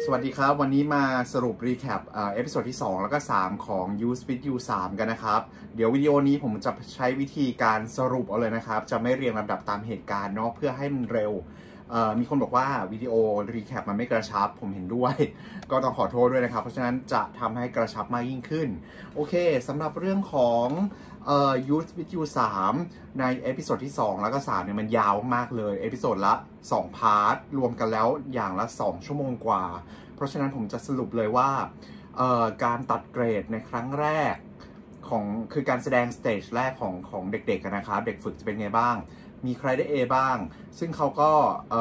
วัสดีครับวันนี้มาสรุปรีแคปเอพิโซดที่2แล้วก็3ของ Use with You 3กันนะครับเดี๋ยววิดีโอนี้ผมจะใช้วิธีการสรุปเอาเลยนะครับจะไม่เรียงลำดับตามเหตุการณ์เนาะเพื่อให้มันเร็วมีคนบอกว่าวิดีโอรีแคปมันไม่กระชับผมเห็นด้วยก็ต้องขอโทษด้วยนะครับเพราะฉะนั้นจะทำให้กระชับมากยิ่งขึ้นโอเคสำหรับเรื่องของUse with You 3ในเอพิโซดที่2แล้วก็3เนี่ยมันยาวมากเลยเอพิโซดละ2พาร์ทรวมกันแล้วอย่างละ2ชั่วโมงกว่าเพราะฉะนั้นผมจะสรุปเลยว่าการตัดเกรดในครั้งแรกของคือการแสดงสเตจแรกของเด็กๆนะครับเด็กฝึกจะเป็นไงบ้างมีใครได้ A บ้างซึ่งเขาก็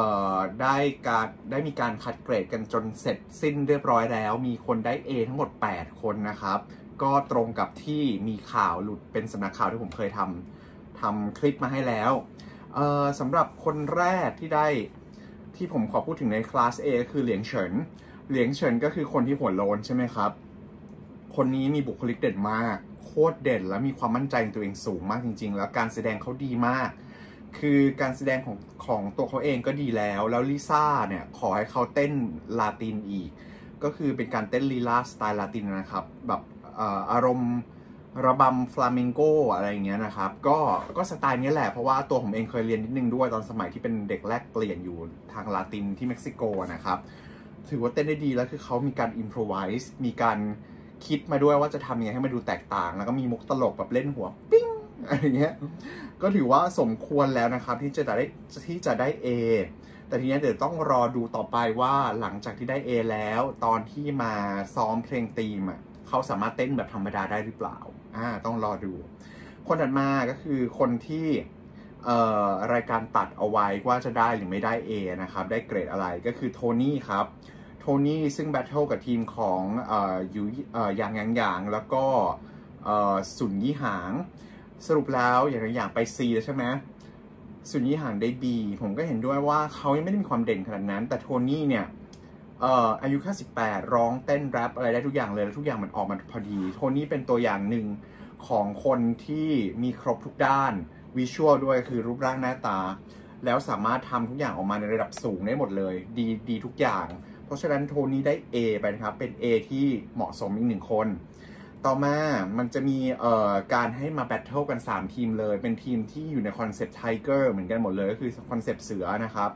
ได้มีการคัดเกรดกันจนเสร็จสิ้นเรียบร้อยแล้วมีคนได้ A ทั้งหมด8คนนะครับก็ตรงกับที่มีข่าวหลุดเป็นสำนักข่าวที่ผมเคยทำคลิปมาให้แล้วสำหรับคนแรกที่ผมขอพูดถึงในคลาส A ก็คือเหลียงเฉินก็คือคนที่หัวโลนใช่ไหมครับคนนี้มีบุคลิกเด่นมากโคตรเด่นและมีความมั่นใจในตัวเองสูงมากจริงๆแล้วการแสดงเขาดีมากคือการแสดงของตัวเขาเองก็ดีแล้วลิซ่าเนี่ยขอให้เขาเต้นลาตินอีกก็คือเป็นการเต้นลีลาสไตล์ลาตินนะครับแบบอารมณ์ระบำฟลาเมงโกอะไรอย่างเงี้ยนะครับก็สไตล์นี้แหละเพราะว่าตัวผมเองเคยเรียนนิดนึงด้วยตอนสมัยที่เป็นเด็กแลกเปลี่ยนอยู่ทางลาตินที่เม็กซิโกนะครับถือว่าเต้นได้ดีแล้วคือเขามีการอิมพรไวส์มีการคิดมาด้วยว่าจะทำยังไงให้มันดูแตกต่างแล้วก็มีมุกตลกแบบเล่นหัวปิ้งอะไรเงี้ยก็ถือว่าสมควรแล้วนะครับที่จะได้ A แต่ทีนี้เดี๋ยวต้องรอดูต่อไปว่าหลังจากที่ได้ A แล้วตอนที่มาซ้อมเพลงธีมเขาสามารถเต้นแบบธรรมดาได้หรือเปล่าต้องรอดูคนถัดมาก็คือคนที่รายการตัดเอาไว้ว่าจะได้หรือไม่ได้ A นะครับได้เกรดอะไรก็คือโทนี่ครับโทนี่ซึ่งแบทเทิลกับทีมของหยางแล้วก็สุนยี่หางสรุปแล้วอย่างไป C แล้วใช่ไหมสุนยี่หางได้ B ผมก็เห็นด้วยว่าเขายังไม่ได้มีความเด่นขนาดนั้นแต่โทนี่เนี่ยอายุแค่18ร้องเต้นแรปอะไรได้ทุกอย่างเลยแล้วทุกอย่างมันออกมาพอดีโทนี่เป็นตัวอย่างหนึ่งของคนที่มีครบทุกด้านวิชวลด้วยคือรูปร่างหน้าตาแล้วสามารถทำทุกอย่างออกมาในระดับสูงได้หมดเลยดีทุกอย่างเพราะฉะนั้นโทนี่ได้ A ไปนะครับเป็น A ที่เหมาะสมอีก1คนต่อมามันจะมีการให้มาแบทเทิลกัน3ทีมเลยเป็นทีมที่อยู่ในคอนเซปต์ไทเกอร์เหมือนกันหมดเลยก็คือคอนเซปต์เสือนะครับ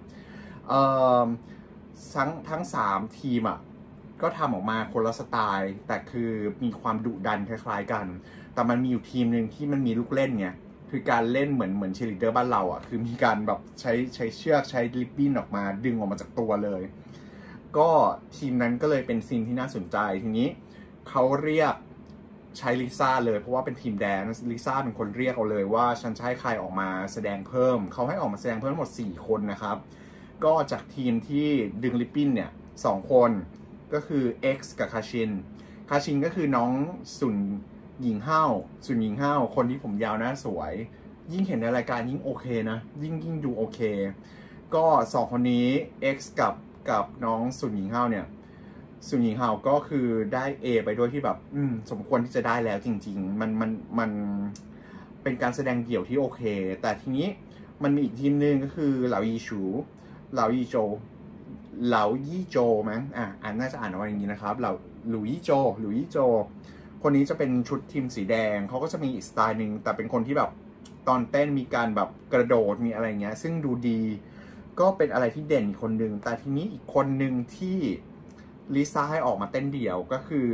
ทั้ง3ทีมก็ทำออกมาคนละสไตล์แต่คือมีความดุดันคล้ายๆกันแต่มันมีอยู่ทีมหนึ่งที่มันมีลูกเล่นไงคือการเล่นเหมือนเชียร์ลีดเดอร์บ้านเราคือมีการแบบใช้เชือกใช้ริบบิ้นออกมาดึงออกมาจากตัวเลยก็ทีมนั้นก็เลยเป็นซีนที่น่าสนใจทีนี้เขาเรียกใช้ลิซ่าเลยเพราะว่าเป็นทีมแดนลิซ่าเป็นคนเรียกเอาเลยว่าฉันจะให้ใครออกมาแสดงเพิ่มเขาให้ออกมาแสดงเพิ่มทั้งหมด4คนนะครับก็จากทีมที่ดึงริบบิ้นเนี่ย2คนก็คือ X กับคาชินก็คือน้องสุนหญิงห้าวคนที่ผมยาวหน้าสวยยิ่งเห็นในรายการยิ่งโอเคนะยิ่งดูโอเคก็2คนนี้ X กับน้องสุนหญิงห้าวเนี่ยสุนหญิงห้าวก็คือได้ A ไปด้วยที่แบบสมควรที่จะได้แล้วจริงๆมันเป็นการแสดงเดี่ยวที่โอเคแต่ทีนี้มันมีอีกทีมหนึ่งก็คือเหลายี่โจมั้งน่าจะอ่านว่าอย่างนี้นะครับหลุยยี่โจคนนี้จะเป็นชุดทีมสีแดงเขาก็จะมีอีกสไตล์หนึ่งแต่เป็นคนที่แบบตอนเต้นมีการแบบกระโดดมีอะไรเงี้ยซึ่งดูดีก็เป็นอะไรที่เด่นอีกคนหนึ่งแต่ทีนี้อีกคนหนึ่งที่ลิซ่าให้ออกมาเต้นเดี่ยวก็คือ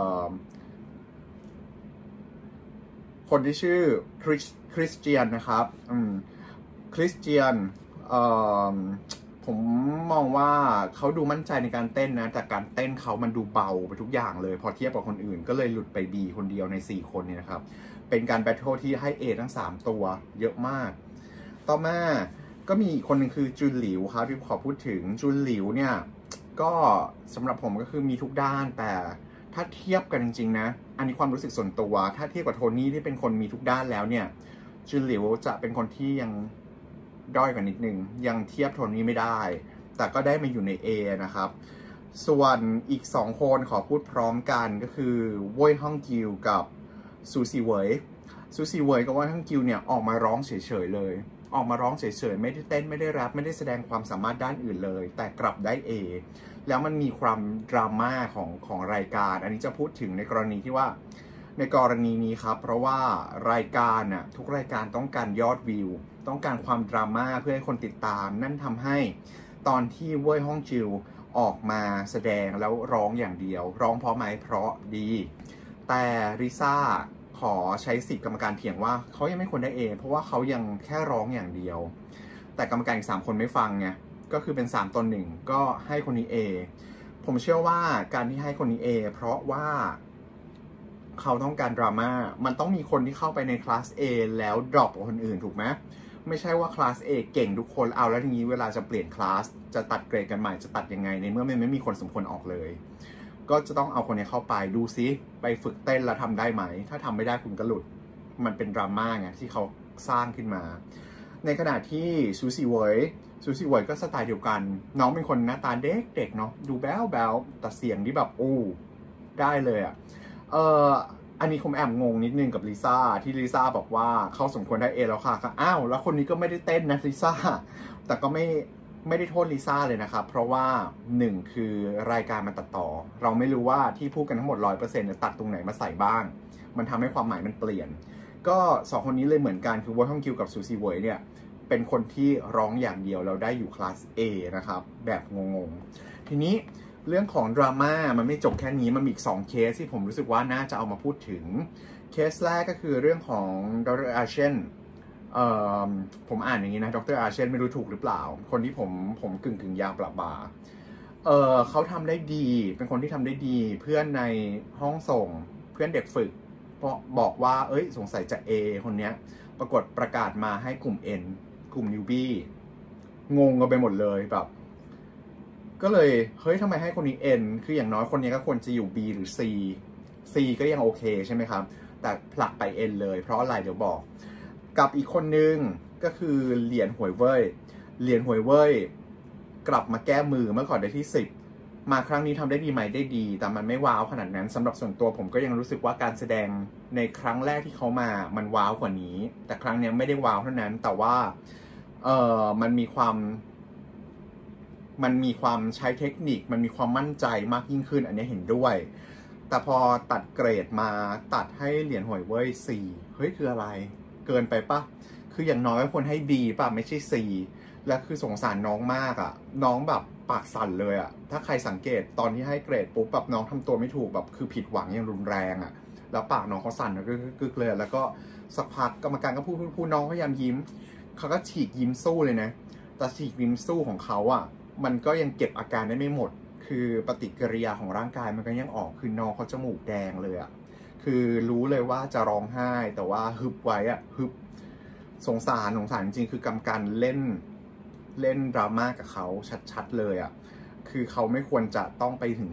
คนที่ชื่อคริสเตียนนะครับคริสเตียนผมมองว่าเขาดูมั่นใจในการเต้นนะแต่การเต้นเขามันดูเบาไปทุกอย่างเลยพอเทียบกับคนอื่นก็เลยหลุดไป B คนเดียวใน4คนเนี่ยนะครับเป็นการแบทเทิลที่ให้ A ทั้ง3ตัวเยอะมากต่อมาก็มีอีกคนหนึ่งคือจุนหลิวครับที่ขอพูดถึงจุนหลิวเนี่ยก็สำหรับผมก็คือมีทุกด้านแต่ถ้าเทียบกันจริงๆนะอันนี้ความรู้สึกส่วนตัวถ้าเทียบกับโทนี่ที่เป็นคนมีทุกด้านแล้วเนี่ยจุนหลิวจะเป็นคนที่ยังด้อยกว่านิดนึงยังเทียบโทนี่ไม่ได้แต่ก็ได้มาอยู่ใน A นะครับส่วนอีก2คนขอพูดพร้อมกันก็คือเว่ยฮ่องกิวกับซูซีเวยกับเว่ยฮ่องกิวเนี่ยออกมาร้องเฉยๆเลยออกมาร้องเฉยๆไม่ได้เต้นไม่ได้แรปไม่ได้แสดงความสามารถด้านอื่นเลยแต่กลับได้ A แล้วมันมีความดราม่าของรายการอันนี้จะพูดถึงในกรณีที่ว่าในกรณีนี้ครับเพราะว่ารายการน่ะทุกรายการต้องการยอดวิวต้องการความดราม่าเพื่อให้คนติดตามนั่นทำให้ตอนที่เว่ยฮ่องจิวออกมาแสดงแล้วร้องอย่างเดียวร้องเพราะไหมเพราะดีแต่ลิซ่าขอใช้สิทธิกรรมการเถียงว่าเขายังไม่ควรได้ A เพราะว่าเขายังแค่ร้องอย่างเดียวแต่กรรมการอีก3คนไม่ฟังไงก็คือเป็น3ต่อ1ก็ให้คนนี้ A ผมเชื่อว่าการที่ให้คนนี้ A เพราะว่าเขาต้องการดราม่ามันต้องมีคนที่เข้าไปในคลาส A แล้วดรอปกับคนอื่นถูกไหมไม่ใช่ว่าคลาส A เก่งทุกคนเอาแล้วทีนี้เวลาจะเปลี่ยนคลาสจะตัดเกรดกันใหม่จะตัดยังไงในเมื่อมันไม่มีคนสมควรออกเลยก็จะต้องเอาคนนี้เข้าไปดูซิไปฝึกเต้นแล้วทำได้ไหมถ้าทำไม่ได้คุณก็หลุดมันเป็นดราม่าไงที่เขาสร้างขึ้นมาในขณะที่ซูซี่เวยก็สไตล์เดียวกันน้องเป็นคนหน้าตาเด็กเนาะดูแบ๊วแต่เสียงที่แบบโอ้ได้เลยอ่ะอันนี้ผมแอบงงนิดนึงกับลิซ่าที่ลิซ่าบอกว่าเขาสมควรได้ A แล้วค่ะก็อ้าวแล้วคนนี้ก็ไม่ได้เต้นนะลิซ่าแต่ก็ไม่ได้โทษลิซ่าเลยนะครับเพราะว่า1คือรายการมันตัดต่อเราไม่รู้ว่าที่พูดกันทั้งหมด 100% เนี่ยตัดตรงไหนมาใส่บ้างมันทำให้ความหมายมันเปลี่ยนก็2คนนี้เลยเหมือนกันคือเว่ยฮ่องจิวกับซูซี่เวยเนี่ยเป็นคนที่ร้องอย่างเดียวเราได้อยู่คลาส A นะครับแบบงงๆทีนี้เรื่องของดราม่ามันไม่จบแค่นี้มันมีอีก2เคสที่ผมรู้สึกว่าน่าจะเอามาพูดถึงเคสแรกก็คือเรื่องของดร.อาเชนผมอ่านอย่างนี้นะดร.อาเชนไม่รู้ถูกหรือเปล่าคนที่ผมกึ่งยาวประบาเขาทำได้ดีเป็นคนที่ทำได้ดีเพื่อนในห้องส่งเพื่อนเด็กฝึกบอกว่าเอ้ยสงสัยจะ A คนเนี้ยปรากฏประกาศมาให้กลุ่ม N กลุ่ม Newbie งงกันไปหมดเลยแบบก็เลยเฮ้ยทำไมให้คนนี้ N คืออย่างน้อยคนนี้ก็ควรจะอยู่ B หรือ C ก็ยังโอเคใช่ไหมครับแต่ผลักไป N เลยเพราะอะไรเดี๋ยวบอกกับอีกคนนึงก็คือเหรียญหวยเว่ยกลับมาแก้มือเมื่อก่อนได้ที่10มาครั้งนี้ทำได้ดีไหมได้ดีแต่มันไม่ว้าวขนาดนั้นสำหรับส่วนตัวผมก็ยังรู้สึกว่าการแสดงในครั้งแรกที่เขามามันว้าวกว่านี้แต่ครั้งนี้ไม่ได้ว้าวเท่านั้นแต่ว่ามันมีความใช้เทคนิคมันมีความมั่นใจมากยิ่งขึ้นอันนี้เห็นด้วยแต่พอตัดเกรดมาตัดให้เหรียญหวยเว่ย4เฮ้ยคืออะไรเกินไปปะคืออย่างน้อยควรให้ B ป่ะไม่ใช่ C และคือสงสารน้องมากอ่ะน้องแบบปากสั่นเลยอ่ะถ้าใครสังเกตตอนที่ให้เกรดปุ๊บแบบน้องทำตัวไม่ถูกแบบคือผิดหวังอย่างรุนแรงอ่ะแล้วปากน้องเขาสั่นกึกเลยแล้วก็สักพักกรรมการก็พูดน้องพยายามยิ้มเขาก็ฉีกยิ้มสู้เลยนะแต่ฉีกยิ้มสู้ของเขาอ่ะมันก็ยังเก็บอาการได้ไม่หมดคือปฏิกิริยาของร่างกายมันก็ยังออกคือน้องเขาจมูกแดงเลยอ่ะคือรู้เลยว่าจะร้องไห้แต่ว่าฮึบไว้อ่ะฮึบสงสารจริงๆคือกรรมการเล่นดราม่ากับเขาชัดๆเลยอ่ะคือเขาไม่ควรจะต้องไปถึง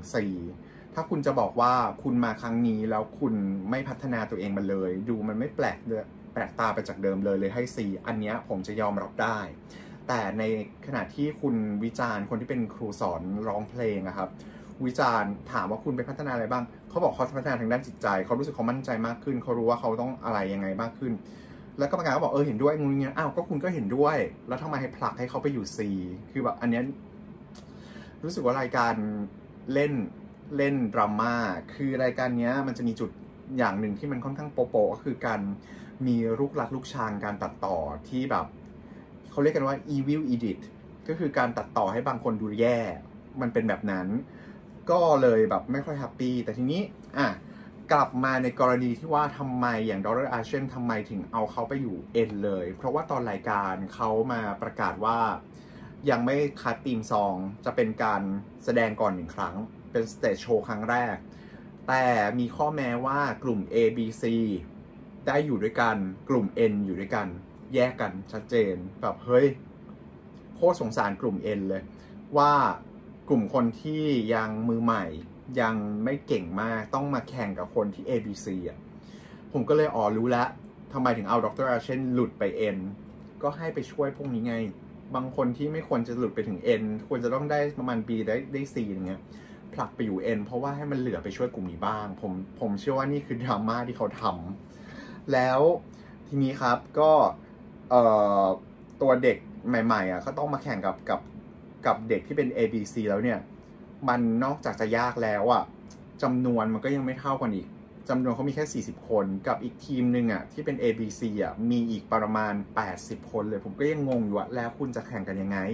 4ถ้าคุณจะบอกว่าคุณมาครั้งนี้แล้วคุณไม่พัฒนาตัวเองมาเลยดูมันไม่แปลกตาไปจากเดิมเลยให้4อันเนี้ยผมจะยอมรับได้แต่ในขณะที่คุณวิจารณ์คนที่เป็นครูสอนร้องเพลงนะครับวิจารณ์ถามว่าคุณไปพัฒนาอะไรบ้างเขาบอกเขาพัฒนาทางด้านจิตใจเขารู้สึกเขามั่นใจมากขึ้นเขารู้ว่าเขาต้องอะไรยังไงมากขึ้นแล้วกรรมการก็บอกเห็นด้วยงูเงี้ยอ้าวก็คุณก็เห็นด้วยแล้วทำไมให้ผลักให้เขาไปอยู่ C คือแบบอันเนี้ยรู้สึกว่ารายการเล่นดราม่าคือรายการเนี้ยมันจะมีจุดอย่างหนึ่งที่มันค่อนข้างโปะก็คือการมีลูกลักลูกชังการตัดต่อที่แบบเขาเรียกกันว่า evil edit ก็คือการตัดต่อให้บางคนดูแย่มันเป็นแบบนั้นก็เลยแบบไม่ค่อยแฮปปี้แต่ทีนี้กลับมาในกรณีที่ว่าทำไมอย่างดร.อาเชนทำไมถึงเอาเขาไปอยู่ N เลยเพราะว่าตอนรายการเขามาประกาศว่ายังไม่คัดทีมซองจะเป็นการแสดงก่อน1ครั้งเป็นสเตจโชว์ครั้งแรกแต่มีข้อแม้ว่ากลุ่ม A B C ได้อยู่ด้วยกันกลุ่ม N อยู่ด้วยกันแยกกันชัดเจนแบบเฮ้ยโคตรสงสารกลุ่ม N เลยว่ากลุ่มคนที่ยังมือใหม่ยังไม่เก่งมากต้องมาแข่งกับคนที่ ABC ผมก็เลยรู้แล้วทำไมถึงเอาดร.อาเชนหลุดไป N ก็ให้ไปช่วยพวกนี้ไงบางคนที่ไม่ควรจะหลุดไปถึง N ควรจะต้องได้ประมาณ B ได้ C อย่างเงี้ยผลักไปอยู่ N เพราะว่าให้มันเหลือไปช่วยกลุ่มนี้บ้างผมเชื่อว่านี่คือดราม่าที่เขาทำแล้วทีนี้ครับก็ตัวเด็กใหม่ๆอ่ะก็ต้องมาแข่งกับเด็กที่เป็น ABC แล้วเนี่ยมันนอกจากจะยากแล้วอ่ะจำนวนมันก็ยังไม่เท่ากันอีกจำนวนเขามีแค่40คนกับอีกทีมหนึ่งอ่ะที่เป็น ABC อ่ะมีอีกประมาณ80คนเลยผมก็ยังงงอยู่ว่าแล้วคุณจะแข่งกันยังไง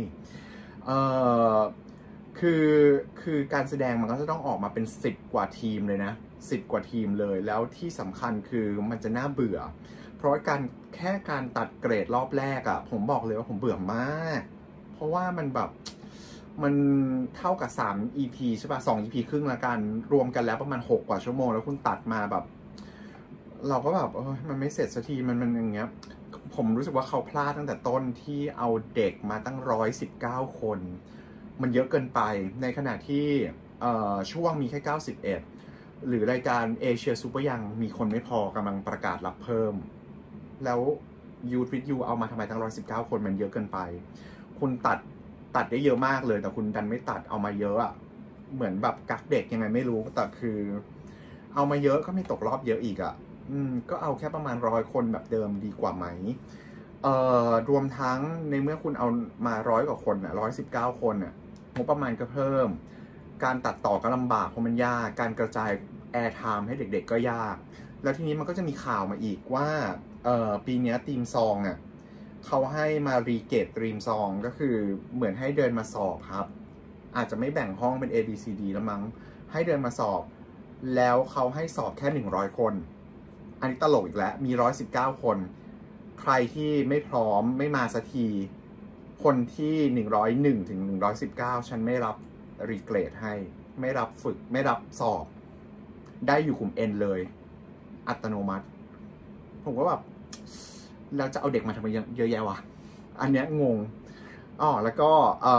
คือการแสดงมันก็จะต้องออกมาเป็น10กว่าทีมเลยนะ10กว่าทีมเลยแล้วที่สำคัญคือมันจะน่าเบื่อเพราะแค่การตัดเกรดรอบแรกอ่ะผมบอกเลยว่าผมเบื่อมากเพราะว่ามันแบบมันเท่ากับ3 EP ใช่ป่ะ2 EP ครึ่งละกันรวมกันแล้วประมาณ6กว่าชั่วโมงแล้วคุณตัดมาแบบเราก็แบบมันไม่เสร็จสักทีมันอย่างเงี้ยผมรู้สึกว่าเขาพลาดตั้งแต่ต้นที่เอาเด็กมาตั้ง119คนมันเยอะเกินไปในขณะที่ช่วงมีแค่91หรือรายการเอเชียซูเปอร์ยังมีคนไม่พอกำลังประกาศรับเพิ่มแล้วยูทวิทยูเอามาทำไมตั้ง119คนมันเยอะเกินไปคุณตัดได้เยอะมากเลยแต่คุณดันไม่ตัดเอามาเยอะอะเหมือนแบบกักเด็กยังไงไม่รู้แต่คือเอามาเยอะก็ไม่ตกรอบเยอะอีกอะก็เอาแค่ประมาณ100คนแบบเดิมดีกว่าไหมรวมทั้งในเมื่อคุณเอามา100กว่าคนอะ119คนอะงบประมาณก็เพิ่มการตัดต่อก็ลำบากเพราะมันยากการกระจายแอร์ไทม์ให้เด็กๆก็ยากแล้วทีนี้มันก็จะมีข่าวมาอีกว่าปีนี้ทีมซองอ่ะเขาให้มารีเกตทีมซองก็คือเหมือนให้เดินมาสอบครับอาจจะไม่แบ่งห้องเป็น A B C D แล้วมั้งให้เดินมาสอบแล้วเขาให้สอบแค่100คนอันนี้ตลกอีกแล้วมี119คนใครที่ไม่พร้อมไม่มาสักทีคนที่101ถึง119ฉันไม่รับรีเกรดให้ไม่รับฝึกไม่รับสอบได้อยู่กลุ่ม N เลยอัตโนมัติผมก็แบบแล้วจะเอาเด็กมาทำไมเยอะแยะวะอันเนี้ยงงแล้วก็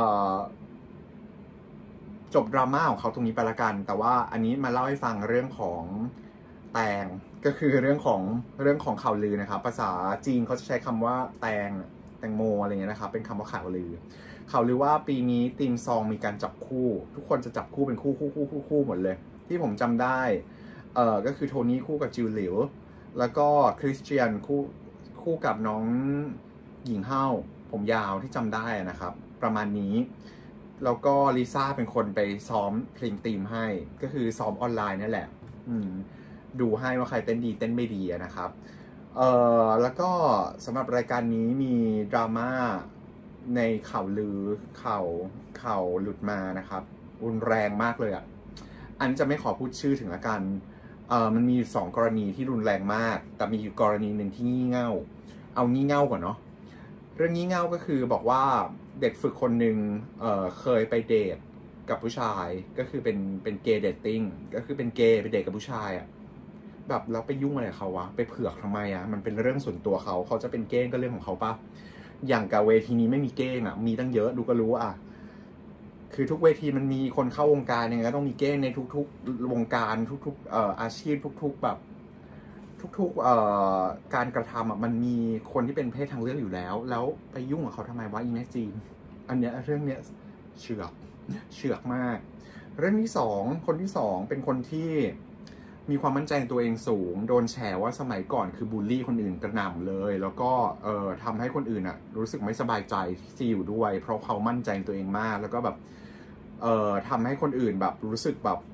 จบดราม่าของเขาตรงนี้ไปละกันแต่ว่าอันนี้มาเล่าให้ฟังเรื่องของแตงก็คือเรื่องของข่าวลือนะครับภาษาจีนเขาจะใช้คำว่าแตงโมอะไรเงี้ยนะครับเป็นคำว่าข่าวลือว่าปีนี้ทีมซองมีการจับคู่ทุกคนจะจับคู่เป็นคู่หมดเลยที่ผมจำได้ก็คือโทนี่คู่กับจิวหลิวแล้วก็คริสเตียนคู่กับน้องหญิงเฮ้าผมยาวที่จำได้นะครับประมาณนี้แล้วก็ลิซ่าเป็นคนไปซ้อมเพลงธีมให้ก็คือซ้อมออนไลน์นั่นแหละดูให้ว่าใครเต้นดีเต้นไม่ดีนะครับแล้วก็สำหรับรายการนี้มีดราม่าในข่าวลือข่าวหลุดมานะครับรุนแรงมากเลยอันจะไม่ขอพูดชื่อถึงละกันมันมี2กรณีที่รุนแรงมากแต่มีกรณีหนึ่งที่งี่เง่าเอางี่เง่าก่อนเนาะเรื่องงี่เง่าก็คือบอกว่าเด็กฝึกคนหนึ่งเคยไปเดทกับผู้ชายก็คือเป็นเกย์เดทติ้งก็คือเป็นเกย์ไปเดทกับผู้ชายแบบแล้วไปยุ่งอะไรเขาวะไปเผือกทำไมมันเป็นเรื่องส่วนตัวเขาจะเป็นเก้งก็เรื่องของเขาปะอย่างกับเวทีนี้ไม่มีเก้งมีตั้งเยอะดูก็รู้คือทุกเวทีมันมีคนเข้าวงการยังไงก็ต้องมีเก้งในทุกๆวงการทุกๆอาชีพทุกๆแบบทุกๆการกระทำมันมีคนที่เป็นเพศทางเลือกอยู่แล้วไปยุ่งกับเขาทำไมวะอีแม่จีนอันเนี้ยเรื่องเนี้ยเฉือกมากเรื่องที่2คนที่2เป็นคนที่มีความมั่นใจในตัวเองสูงโดนแฉว่าสมัยก่อนคือบูลลี่คนอื่นกระหน่ำเลยแล้วก็ทำให้คนอื่นรู้สึกไม่สบายใจที่อยู่ด้วยเพราะเขามั่นใจในตัวเองมากแล้วก็แบบทำให้คนอื่นแบบรู้สึกแบบ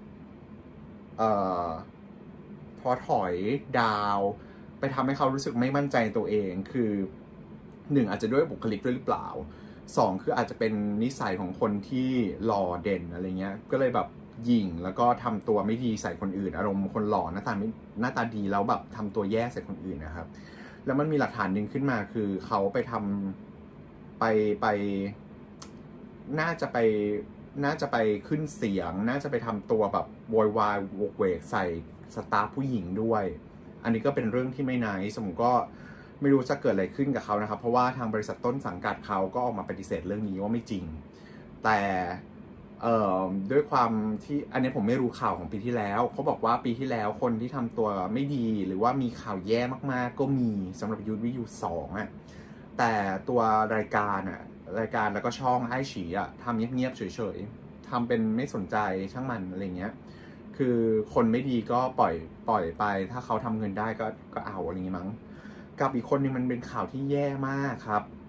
ท้อถอยดาวไปทำให้เขารู้สึกไม่มั่นใจในตัวเองคือ1อาจจะด้วยบุคลิกด้วยหรือเปล่า2คืออาจจะเป็นนิสัยของคนที่หล่อเด่นอะไรเงี้ยก็เลยแบบหยิ่งแล้วก็ทำตัวไม่ดีใส่คนอื่นอารมณ์คนหล่อหน้าตาดีแล้วแบบทำตัวแย่ใส่คนอื่นนะครับแล้วมันมีหลักฐานหนึ่งขึ้นมาคือเขาไปทำไปน่าจะไปขึ้นเสียงน่าจะไปทำตัวแบบโวยวายโวกเวกใส่สตาฟผู้หญิงด้วยอันนี้ก็เป็นเรื่องที่ไม่ไนท์ผมก็ไม่รู้จะเกิดอะไรขึ้นกับเขานะครับเพราะว่าทางบริษัทต้นสังกัดเขาก็ออกมาปฏิเสธเรื่องนี้ว่าไม่จริงแต่ด้วยความที่อันนี้ผมไม่รู้ข่าวของปีที่แล้วเขาบอกว่าปีที่แล้วคนที่ทำตัวไม่ดีหรือว่ามีข่าวแย่มากๆก็มีสำหรับยูทวิทยู2แต่ตัวรายการแล้วก็ช่องไอฉีทำเงียบๆเฉยๆทำเป็นไม่สนใจช่างมันอะไรเงี้ยคือคนไม่ดีก็ปล่อยไปถ้าเขาทำเงินได้ก็เอาอะไรเงี้ยมั้งกับอีกคนนึงมันเป็นข่าวที่แย่มากครับ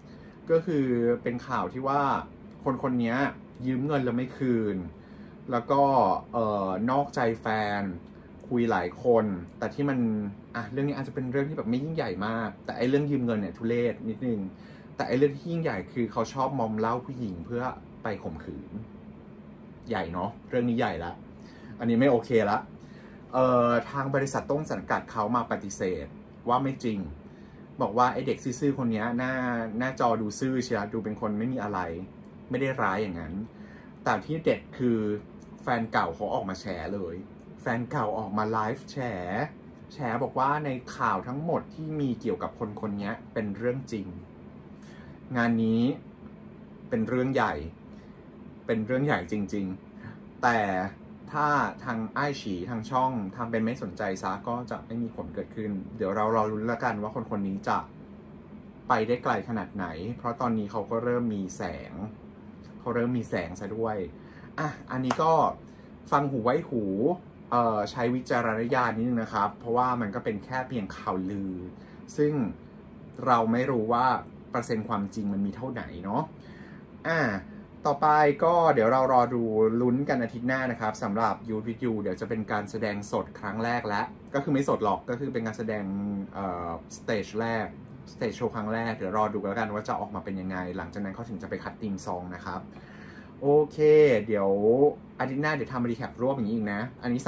ก็คือเป็นข่าวที่ว่าคนคนนี้ยืมเงินแล้วไม่คืนแล้วก็นอกใจแฟนคุยหลายคนแต่ที่มันเรื่องนี้อาจจะเป็นเรื่องที่แบบไม่ยิ่งใหญ่มากแต่ไอ้เรื่องยืมเงินเนี่ยทุเรศนิดนึงแต่ไอ้เรื่องที่ยิ่งใหญ่คือเขาชอบมอมเหล้าผู้หญิงเพื่อไปข่มขืนใหญ่เนาะเรื่องนี้ใหญ่ละอันนี้ไม่โอเคละทางบริษัทต้นสังกัดเขามาปฏิเสธว่าไม่จริงบอกว่าไอ้เด็กซื่อๆคนนี้หน้าจอดูซื่อเชียดูเป็นคนไม่มีอะไรไม่ได้ร้ายอย่างนั้นแต่ที่เด็ดคือแฟนเก่าเขาออกมาแฉเลยแฟนเก่าออกมาไลฟ์แฉบอกว่าในข่าวทั้งหมดที่มีเกี่ยวกับคนคนนี้เป็นเรื่องจริงงานนี้เป็นเรื่องใหญ่จริงๆแต่ถ้าทางอ้ายฉีทางช่องทำเป็นไม่สนใจซะก็จะไม่มีผลเกิดขึ้นเดี๋ยวเรารอลุ้นแล้วกันว่าคนคนนี้จะไปได้ไกลขนาดไหนเพราะตอนนี้เขาก็เริ่มมีแสงซะด้วยอันนี้ก็ฟังหูไว้หูใช้วิจารณญาณนิดนึงนะครับเพราะว่ามันก็เป็นแค่เพียงข่าวลือซึ่งเราไม่รู้ว่าเปอร์เซ็นต์ความจริงมันมีเท่าไหร่เนาะต่อไปก็เดี๋ยวเรารอดูลุ้นกันอาทิตย์หน้านะครับสำหรับยูทวิทยูเดี๋ยวจะเป็นการแสดงสดครั้งแรกแล้วก็คือไม่สดหรอกก็คือเป็นการแสดงสเตจแรกสเตจโชว์ครั้งแรกเดี๋ยวรอดูกันแล้วกันว่าจะออกมาเป็นยังไงหลังจากนั้นเขาถึงจะไปคัดทีมซองนะครับโอเคเดี๋ยวอาทิตย์หน้าเดี๋ยวทำรีแคปรวบอย่างนี้อีกนะอันนี้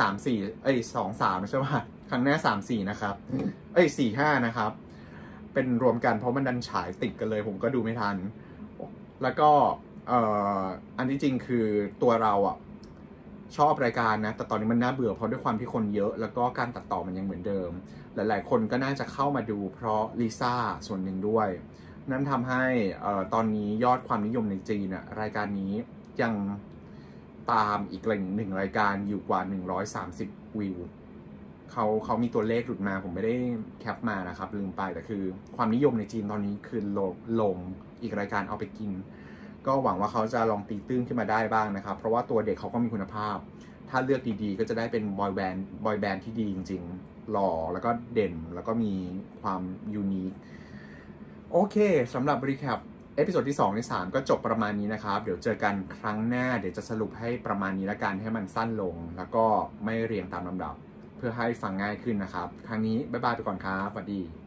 2-3ใช่ป่ะครั้งหน้า3-4นะครับ4-5นะครับเป็นรวมกันเพราะมันดันฉายติดกันเลยผมก็ดูไม่ทันแล้วก็อันที่จริงคือตัวเราชอบรายการนะแต่ตอนนี้มันน่าเบื่อเพราะด้วยความที่คนเยอะแล้วก็การตัดต่อมันยังเหมือนเดิมหลายๆคนก็น่าจะเข้ามาดูเพราะลิซ่าส่วนหนึ่งด้วยนั่นทำให้ตอนนี้ยอดความนิยมในจีนรายการนี้ยังตามอีกหนึ่งรายการอยู่กว่า130วิวเขามีตัวเลขหลุดมาผมไม่ได้แคปมานะครับลืมไปแต่คือความนิยมในจีนตอนนี้คือลงอีกรายการเอาไปกินก็หวังว่าเขาจะลองตีตื้นขึ้นมาได้บ้างนะครับเพราะว่าตัวเด็กเขาก็มีคุณภาพถ้าเลือกดีๆก็จะได้เป็นบอยแบนด์ที่ดีจริงๆหล่อแล้วก็เด่นแล้วก็มีความยูนิคโอเคสำหรับรีแคปเอพิโซดที่2ใน3ก็จบประมาณนี้นะครับเดี๋ยวเจอกันครั้งหน้าเดี๋ยวจะสรุปให้ประมาณนี้ละกันให้มันสั้นลงแล้วก็ไม่เรียงตามลำดับเพื่อให้ฟังง่ายขึ้นนะครับครั้งนี้บ๊ายบายไปก่อนครับสวัสดี